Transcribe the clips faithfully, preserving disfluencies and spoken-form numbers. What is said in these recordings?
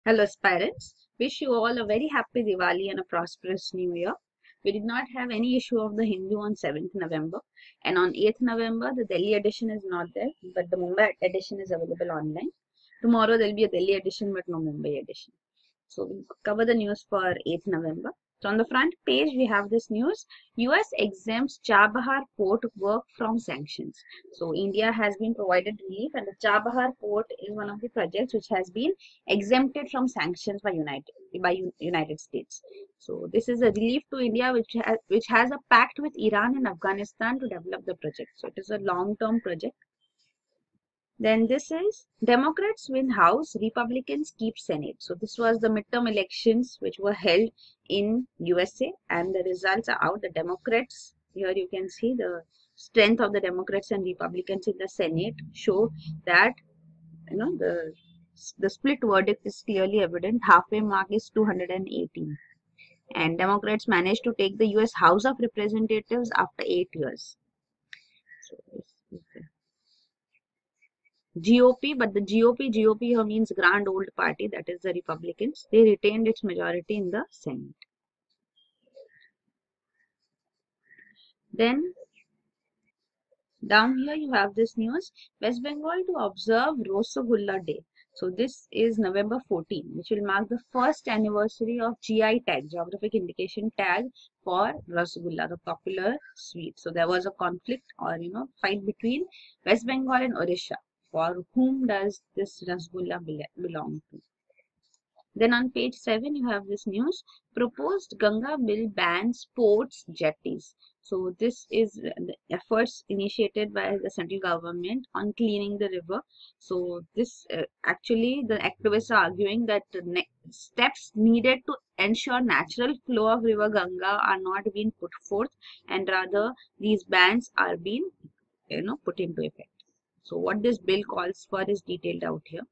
Hello aspirants, wish you all a very happy Diwali and a prosperous new year. We did not have any issue of the Hindu on seventh November, and on eighth November the Delhi edition is not there, but the Mumbai edition is available online. Tomorrow there will be a Delhi edition but no Mumbai edition. So we'll cover the news for eighth November. So on the front page we have this news: U S exempts Chabahar port work from sanctions. So India has been provided relief, and the Chabahar port is one of the projects which has been exempted from sanctions by United by United States. So this is a relief to India, which has which has a pact with Iran and Afghanistan to develop the project. So it is a long-term project. Then this is Democrats win House, Republicans keep Senate. So this was the midterm elections which were held in U S A, and the results are out. The Democrats, here you can see the strength of the Democrats and Republicans in the Senate show that you know the the split verdict is clearly evident. Halfway mark is two hundred eighteen, and Democrats managed to take the U S House of Representatives after eight years. So this is the G O P, but the G O P, G O P here means Grand Old Party, that is the Republicans. They retained its majority in the Senate. Then down here you have this news: West Bengal to observe Rosagulla Day. So this is November fourteenth, which will mark the first anniversary of G I tag, geographic indication tag, for Rasgulla, the popular sweet. So there was a conflict or you know fight between West Bengal and Odisha. For whom does this Rasgulla belong to? Then on page seven, you have this news: proposed Ganga bill bans ports, jetties. So this is the efforts initiated by the central government on cleaning the river. So this uh, actually the activists are arguing that the ne steps needed to ensure natural flow of river Ganga are not being put forth, and rather these bans are being you know put into effect. So what this bill calls for is detailed out here.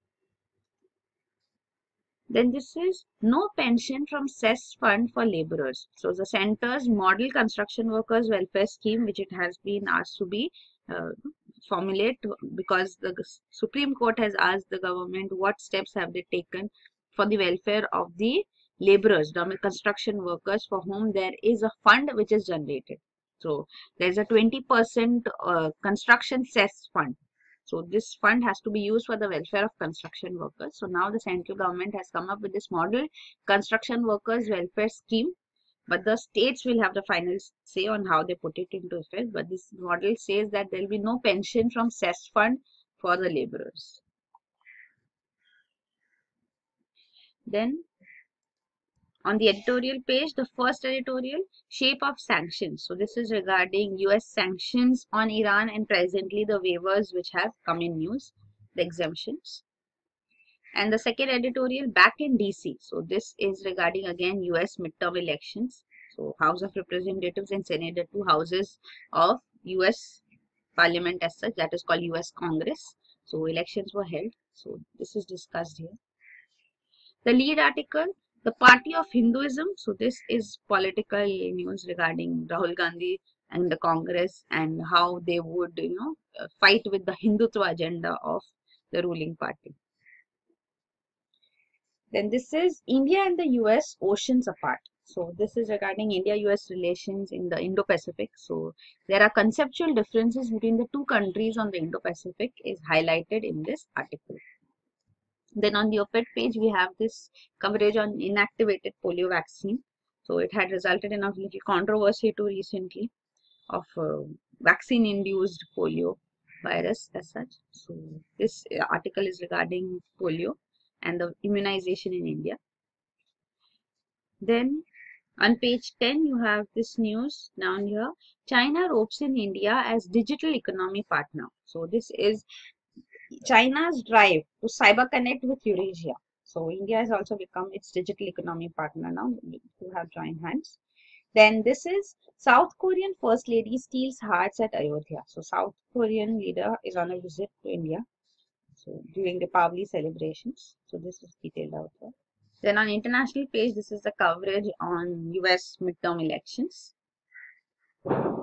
Then this is no pension from cess fund for laborers. So the center's model construction workers welfare scheme, which it has been asked to be uh, formulate, because the Supreme Court has asked the government what steps have they taken for the welfare of the laborers, construction workers, for whom there is a fund which is generated. So there is a twenty percent uh, construction cess fund. So this fund has to be used for the welfare of construction workers. So now the central government has come up with this model construction workers welfare scheme, but the states will have the final say on how they put it into effect. But this model says that there will be no pension from cess fund for the laborers. Then on the editorial page, the first editorial, shape of sanctions. So this is regarding U S sanctions on Iran and presently the waivers which have come in news, the exemptions. And the second editorial, back in D C. So this is regarding again U S midterm elections. So House of Representatives and Senate, the two houses of U S Parliament as such, that is called U S Congress. So elections were held. So this is discussed here. The lead article, the party of Hinduism. So this is political news regarding Rahul Gandhi and the Congress and how they would, you know, fight with the Hindutva agenda of the ruling party. Then this is India and the U S oceans apart. So this is regarding India U S relations in the Indo-Pacific. So there are conceptual differences between the two countries on the Indo-Pacific is highlighted in this article. Then on the op-ed page, we have this coverage on inactivated polio vaccine. So it had resulted in a little controversy too recently of uh, vaccine-induced polio virus as such. So this article is regarding polio and the immunization in India. Then on page ten, you have this news down here. China ropes in India as digital economy partner. So this is China's drive to cyber connect with Eurasia. So India has also become its digital economy partner now, who have joined hands. Then this is South Korean First Lady steals hearts at Ayodhya. So South Korean leader is on a visit to India. So during the Diwali celebrations. So this is detailed out there. Then on international page, this is the coverage on U S midterm elections.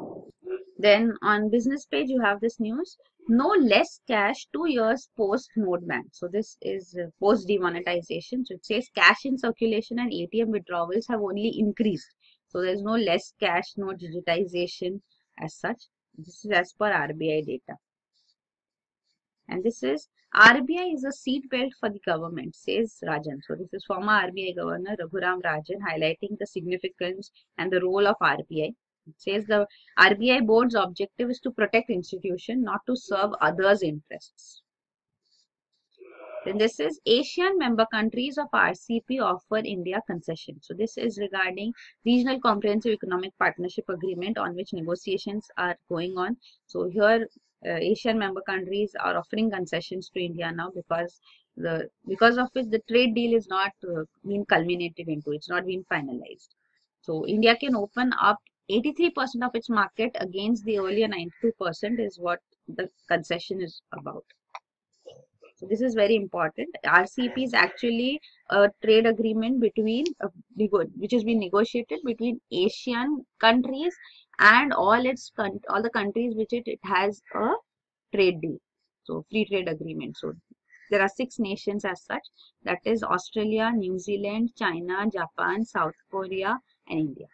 Then on business page, you have this news: no less cash two years post note ban. So this is uh, post demonetization. So it says cash in circulation and A T M withdrawals have only increased. So there is no less cash, no digitization as such. This is as per R B I data. And this is R B I is a seat belt for the government, says Rajan. So this is former R B I Governor Raghuram Rajan highlighting the significance and the role of R B I. It says the R B I board's objective is to protect institution, not to serve others' interests. Then this is Asian member countries of R C P offer India concession. So this is regarding Regional Comprehensive Economic Partnership Agreement on which negotiations are going on. So here uh, Asian member countries are offering concessions to India now because the because of which the trade deal is not uh, been culminated into, it's not been finalized. So India can open up eighty-three percent of its market against the earlier ninety-two percent is what the concession is about. So this is very important. R C P is actually a trade agreement between uh, which has been negotiated between Asian countries and all its all the countries which it, it has a trade deal. So free trade agreement. So there are six nations as such. That is Australia, New Zealand, China, Japan, South Korea, and India.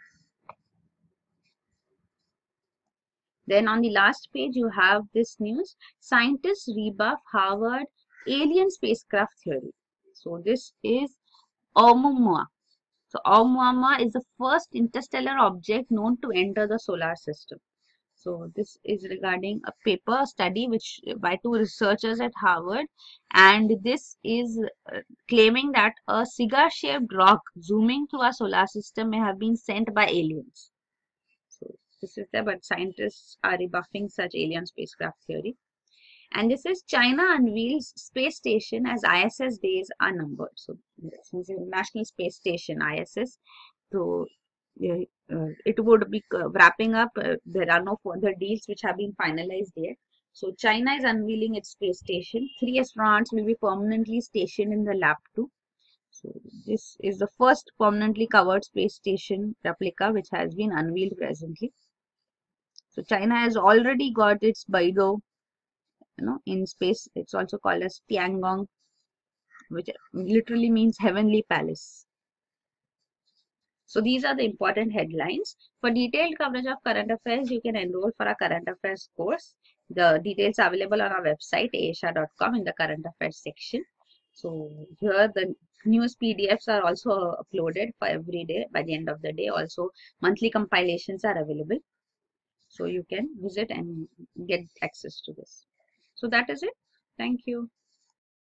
Then on the last page, you have this news: scientists rebuff Harvard alien spacecraft theory. So this is Oumuamua. So Oumuamua is the first interstellar object known to enter the solar system. So this is regarding a paper study which by two researchers at Harvard, and this is uh, claiming that a cigar-shaped rock zooming through our solar system may have been sent by aliens. So this is there, but scientists are rebuffing such alien spacecraft theory. And this is China unveils space station as I S S days are numbered. So this is International Space Station, I S S. So uh, it would be uh, wrapping up. Uh, there are no further deals which have been finalized yet. So China is unveiling its space station. Three astronauts will be permanently stationed in the lab too. So this is the first permanently covered space station replica which has been unveiled presently. So China has already got its Beidou, you know, in space. It's also called as Tiangong, which literally means heavenly palace. So these are the important headlines. For detailed coverage of current affairs, you can enroll for our current affairs course. The details are available on our website a s h a dot com in the current affairs section. So here the news P D Fs are also uploaded for every day by the end of the day. Also monthly compilations are available. So you can visit and get access to this. So that is it. Thank you.